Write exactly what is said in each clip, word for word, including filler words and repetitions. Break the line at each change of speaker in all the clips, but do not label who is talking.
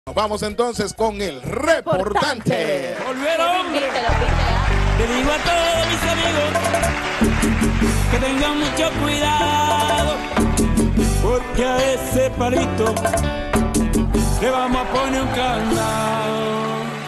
Vamos entonces con el reportante.
Volvieron. Le digo a todos mis amigos que tengan mucho cuidado, porque a ese palito le vamos a poner un candado.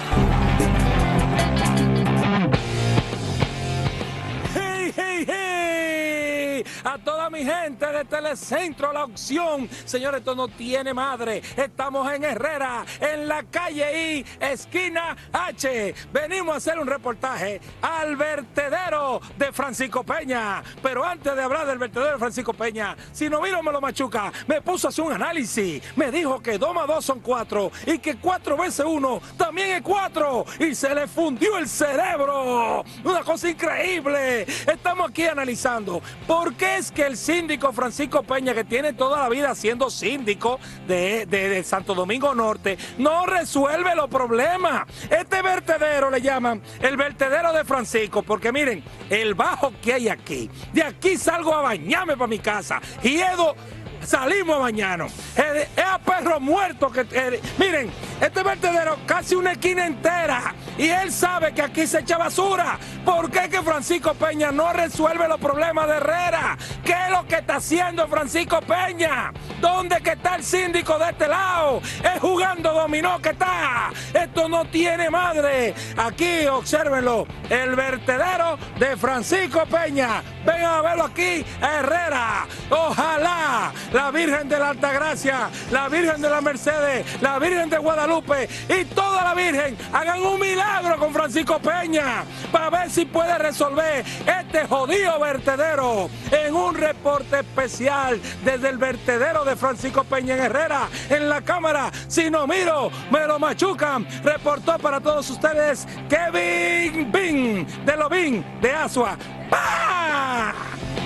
¡Hey, hey, hey! A toda mi gente de Telecentro La Opción. Señores, esto no tiene madre. Estamos en Herrera, en la calle I, esquina H. Venimos a hacer un reportaje al vertedero de Francisco Peña. Pero antes de hablar del vertedero de Francisco Peña, si no miro me lo machuca, me puso a hacer un análisis. Me dijo que dos más dos son cuatro y que cuatro veces uno también es cuatro. Y se le fundió el cerebro. Una cosa increíble. Estamos aquí analizando por qué es que el síndico Francisco Peña, que tiene toda la vida siendo síndico de, de, de Santo Domingo Norte, no resuelve los problemas. Este vertedero le llaman el vertedero de Francisco, porque miren, el bajo que hay aquí, de aquí salgo a bañarme para mi casa, y Edo, salimos a bañarnos. Es, es a perro muerto que... Eh, miren, este vertedero casi una esquina entera, y él sabe que aquí se echa basura. ¿Por qué que Francisco Peña no resuelve los problemas de Herrera? ¿Qué es lo que está haciendo Francisco Peña? ¿Dónde que está el síndico de este lado? Es jugando dominó que está. Esto no tiene madre. Aquí, obsérvenlo, el vertedero de Francisco Peña. Vengan a verlo aquí a Herrera. Ojalá la Virgen de la Altagracia, la Virgen de la Mercedes, la Virgen de Guadalupe y toda la Virgen hagan un milagro con Francisco Peña para ver si puede resolver este jodido vertedero. En un reporte especial desde el vertedero de Francisco Peña en Herrera, en la cámara, si no miro, me lo machucan. Reportó para todos ustedes Kevin Bin, de Lobín, de Asua. ¡Pah!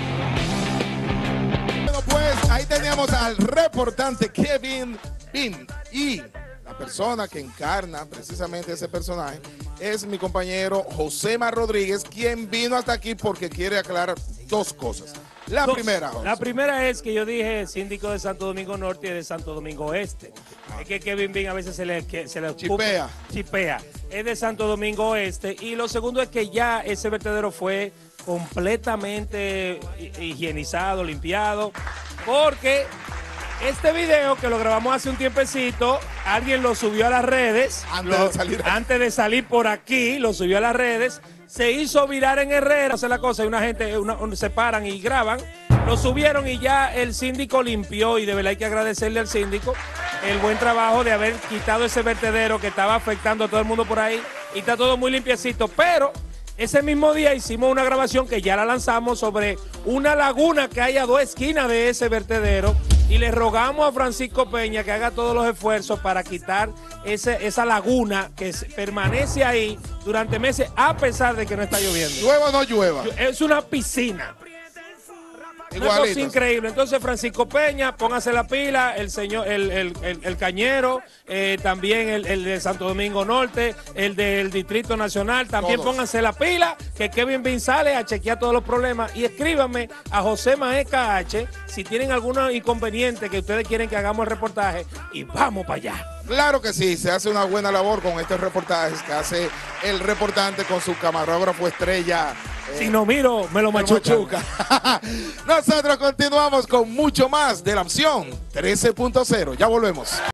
Bueno, pues ahí teníamos al reportante Kevin Bin, y la persona que encarna precisamente ese personaje es mi compañero Josema Rodríguez, quien vino hasta aquí porque quiere aclarar dos cosas. La
Dos.
primera, José.
La primera es que yo dije síndico de Santo Domingo Norte y de Santo Domingo Este. Es que Kevin Bin a veces se le, que, se le
Chipea.
ocupa, chipea. Es de Santo Domingo Este. Y lo segundo es que ya ese vertedero fue completamente higienizado, limpiado, porque este video que lo grabamos hace un tiempecito, alguien lo subió a las redes,
Antes
lo,
de salir aquí.
antes de salir por aquí, lo subió a las redes, se hizo virar en Herrera, hace la cosa, y una gente una, una, se paran y graban, lo subieron y ya el síndico limpió, y de verdad hay que agradecerle al síndico el buen trabajo de haber quitado ese vertedero que estaba afectando a todo el mundo por ahí, y está todo muy limpiecito, pero ese mismo día hicimos una grabación que ya la lanzamos sobre una laguna que hay a dos esquinas de ese vertedero, y le rogamos a Francisco Peña que haga todos los esfuerzos para quitar ese, esa laguna que permanece ahí durante meses a pesar de que no está lloviendo.
Llueva o no llueva.
Es una piscina. Una
Igualito.
cosa increíble. Entonces, Francisco Peña, póngase la pila, el señor, el, el, el, el Cañero, eh, también el, el de Santo Domingo Norte, el del Distrito Nacional, también
Todos.
pónganse la pila, que Kevin Bin sale a chequear todos los problemas, y escríbanme a José Maeca H si tienen algún inconveniente que ustedes quieren que hagamos el reportaje, y vamos para allá.
Claro que sí, se hace una buena labor con estos reportajes que hace el reportante con su camarógrafo estrella. eh,
Si no miro, me lo
me
machuca.
machuca. Nosotros continuamos con mucho más de La Opción trece punto cero. Ya volvemos.